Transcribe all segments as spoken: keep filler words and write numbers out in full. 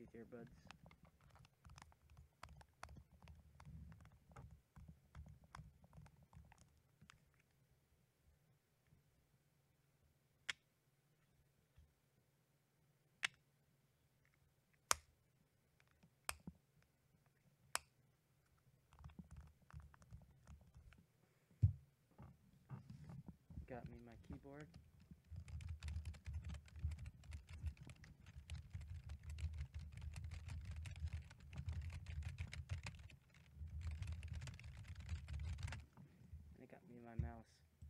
Bluetooth earbuds. Got me my keyboard. And it got me my mouse.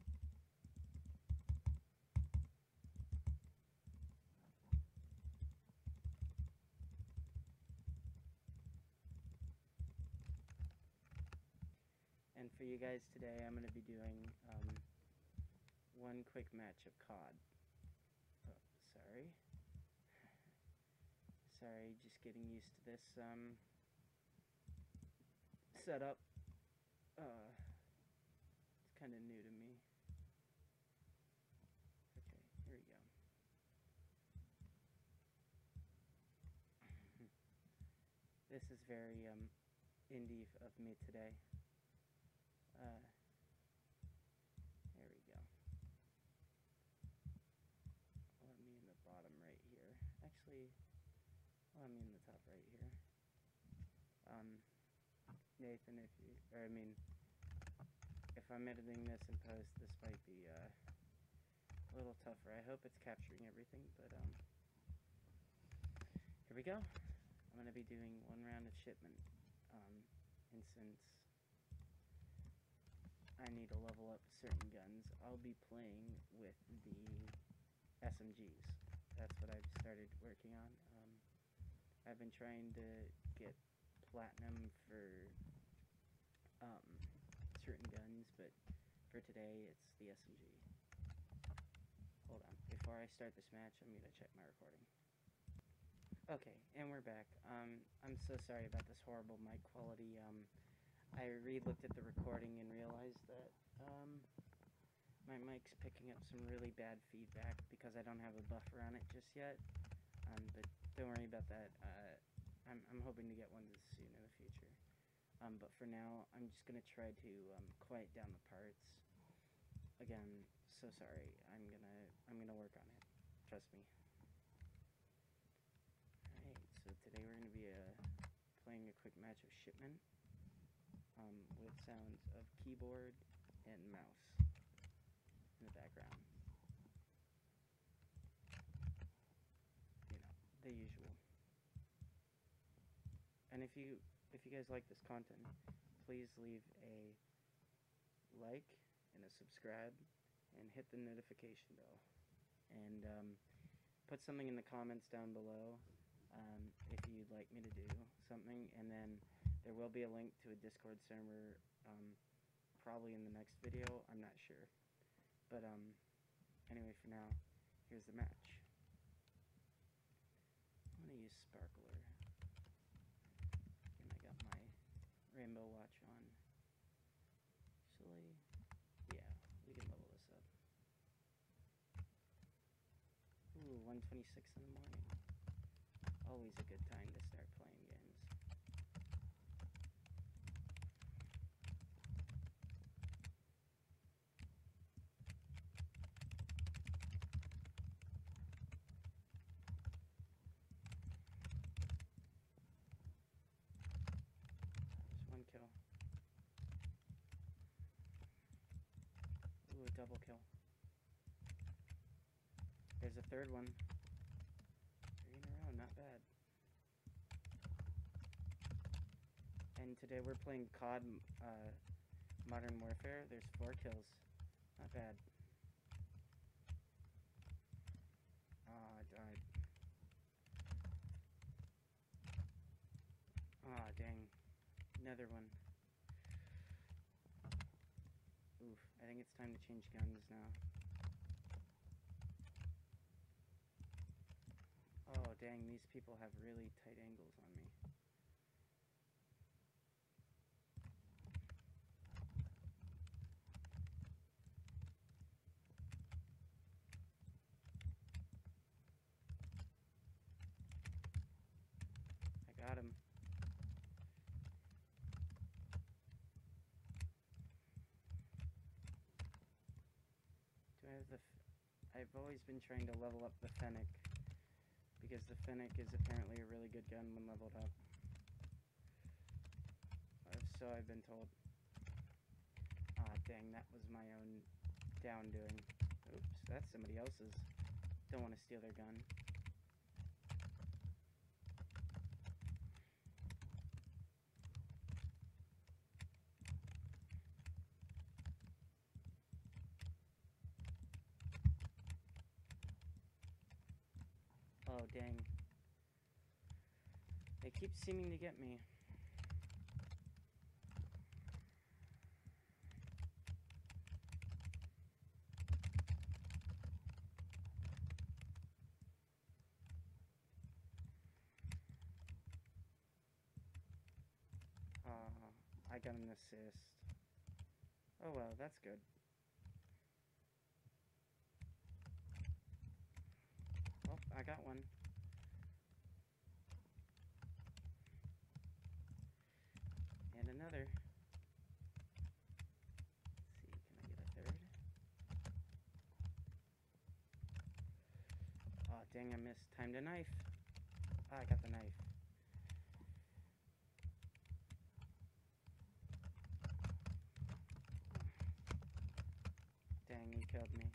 And for you guys today, I'm going to be doing um, one quick match of C O D. Oh, sorry. Sorry, just getting used to this um, setup. Uh, it's kind of new to me. Okay, here we go. This is very um, indie of me today. Uh, there we go. Let me in the bottom right here. Actually, let me in the top right here. Um, Nathan, if you, or I mean, if I'm editing this in post, this might be uh, a little tougher. I hope it's capturing everything, but um, here we go. I'm going to be doing one round of shipment, um, and since I need to level up certain guns, I'll be playing with the S M Gs. That's what I've started working on. Um, I've been trying to get platinum for um, certain guns, but for today it's the S M G. Hold on, before I start this match, I'm going to check my recording. Okay, and we're back. Um, I'm so sorry about this horrible mic quality. Um, I re-looked at the recording and realized that um, my mic's picking up some really bad feedback because I don't have a buffer on it just yet. Um, but don't worry about that. Uh, I'm, I'm hoping to get one soon in the future. Um, but for now, I'm just gonna try to um, quiet down the parts. Again, so sorry. I'm gonna I'm gonna work on it. Trust me. All right. So today we're gonna be uh, playing a quick match of shipment. Um, with sounds of keyboard and mouse in the background. You know, the usual. And if you if you guys like this content, please leave a like and a subscribe and hit the notification bell. And um, put something in the comments down below um, if you'd like me to do something, and then there will be a link to a Discord server um, probably in the next video. I'm not sure. But um, anyway, for now, here's the match. I'm going to use Sparkler. And I got my rainbow watch on. Actually, yeah, we can level this up. Ooh, one twenty-six in the morning. Always a good time to start playing games. One kill. Ooh, a double kill. There's a third one. Three in a row, not bad. And today we're playing C O D uh, Modern Warfare. There's four kills. Not bad. Ah, oh, I died. Ah, oh, dang. Another one. Oof, I think it's time to change guns now. Oh, dang, these people have really tight angles on me. the f I've always been trying to level up the Fennec, because the Fennec is apparently a really good gun when leveled up. Uh, so I've been told. Ah, dang, that was my own down doing. Oops, that's somebody else's. Don't want to steal their gun. Oh, dang. They keep seeming to get me. Uh, I got an assist. Oh well, that's good. Oh, I got one. And another. Let's see, can I get a third? Oh, dang, I missed. Time to knife. Ah, I got the knife. Dang, he killed me.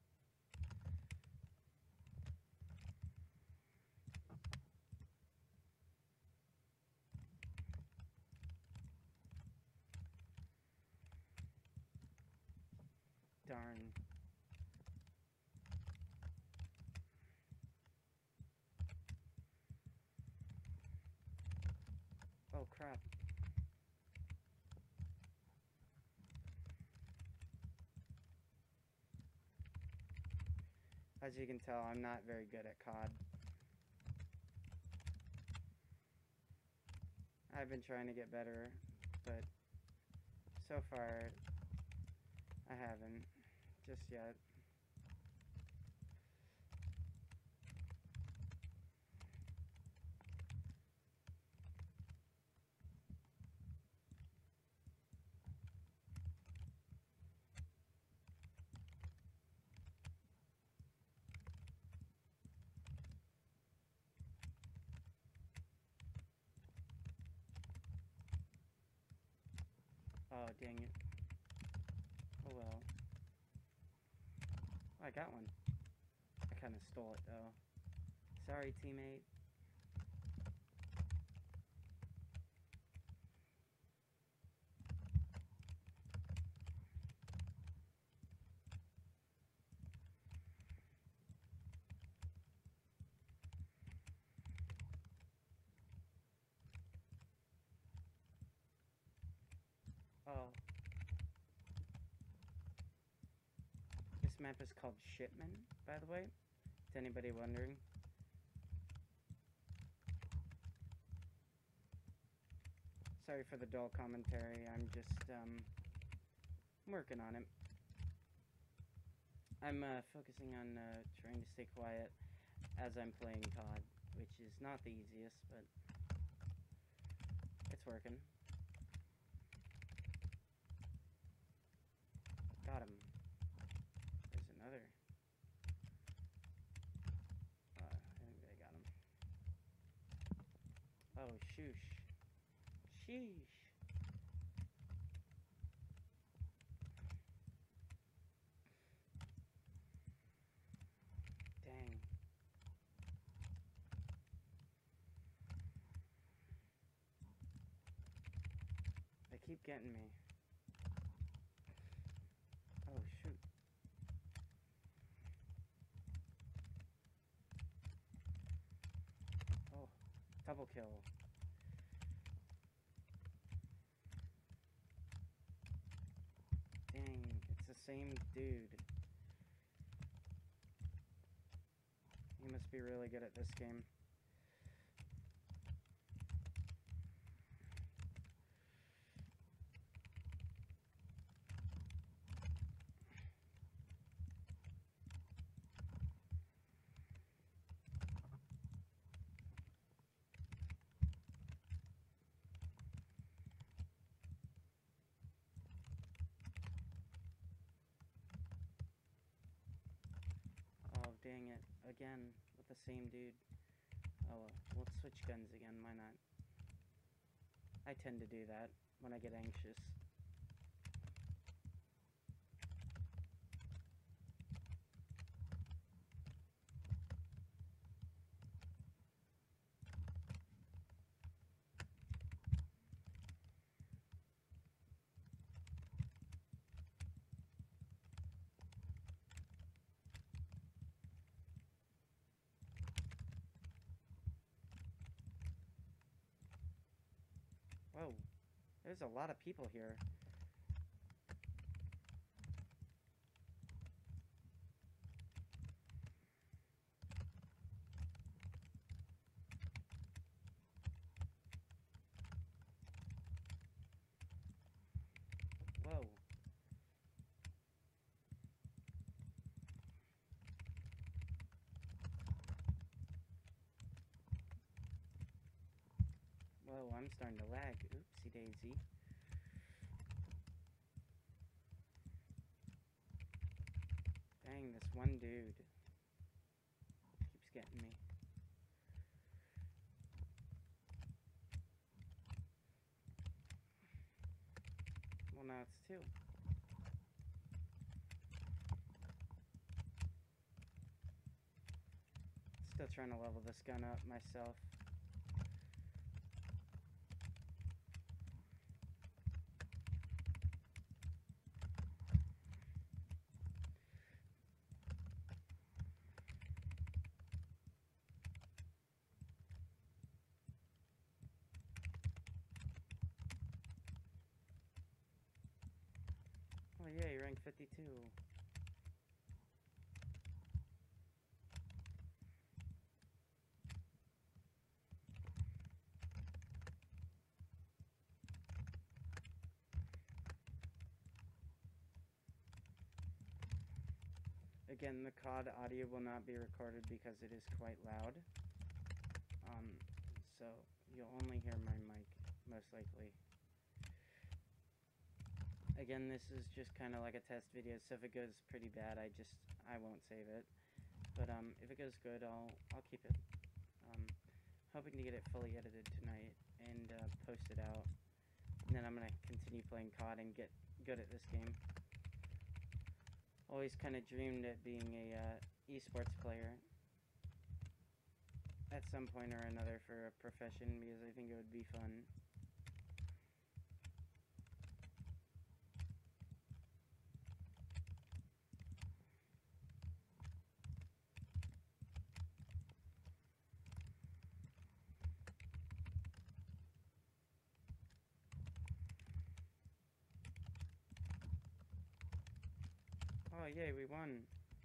Darn. Oh, crap. As you can tell, I'm not very good at C O D. I've been trying to get better, but so far, I haven't. Just yet. Oh, dang it. Oh well. Oh, I got one. I kind of stole it, though. Sorry, teammate. Oh. This map is called Shipman, by the way. Is anybody wondering? Sorry for the dull commentary. I'm just, um, working on it. I'm, uh, focusing on, uh, trying to stay quiet as I'm playing C O D, which is not the easiest, but it's working. Got him. There's another. Uh, I think I got him. Oh, shoosh. Sheesh. Dang. They keep getting me. Oh, shoot. Oh, double kill. Dang, it's the same dude. He must be really good at this game. dang it. Again, with the same dude. Oh well, we'll switch guns again, why not? I tend to do that when I get anxious. Whoa, there's a lot of people here. Whoa. Whoa, I'm starting to lag. Oopsie daisy. Dang, this one dude keeps getting me. Well, now it's two. Still trying to level this gun up myself. Oh yeah, you rank fifty-two. Again, the C O D audio will not be recorded because it is quite loud. Um, so you'll only hear my mic, most likely. Again, this is just kind of like a test video, so if it goes pretty bad, I just, I won't save it. But um, if it goes good, I'll, I'll keep it. Um, hoping to get it fully edited tonight and uh, post it out. And then I'm going to continue playing C O D and get good at this game. Always kind of dreamed of being a uh, esports player at some point or another for a profession, because I think it would be fun. Oh yay, we won.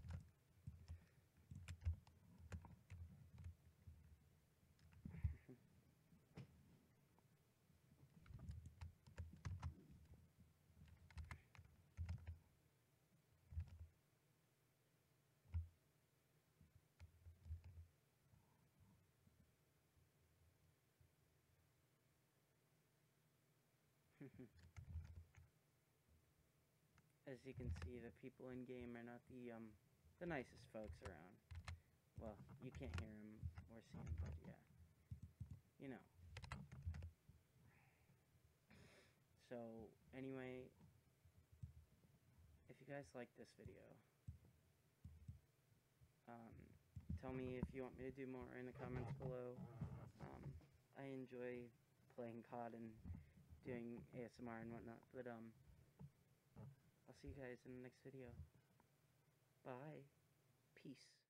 As you can see, the people in game are not the um the nicest folks around. Well, you can't hear them or see them, but yeah, you know. So anyway, if you guys like this video, um, tell me if you want me to do more in the comments below. Um, I enjoy playing C O D and doing A S M R and whatnot, but um. I'll see you guys in the next video. Bye. Peace.